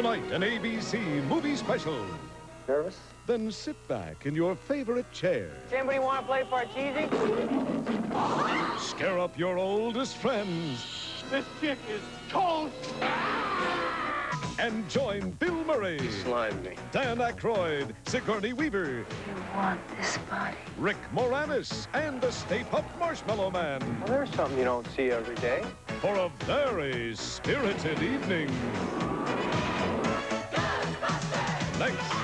Tonight, an ABC movie special. Nervous? Then sit back in your favorite chair. Anybody want to play Parcheesi? Scare up your oldest friends. This chick is toast. And join Bill Murray, He slimed me. Dan Aykroyd, Sigourney Weaver, You want this body? Rick Moranis, and the Stay Puft Marshmallow Man Well, there's something you don't see every day. for a very spirited evening. GhostBusters! Next